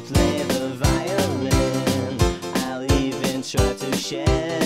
play the violin. I'll even try to share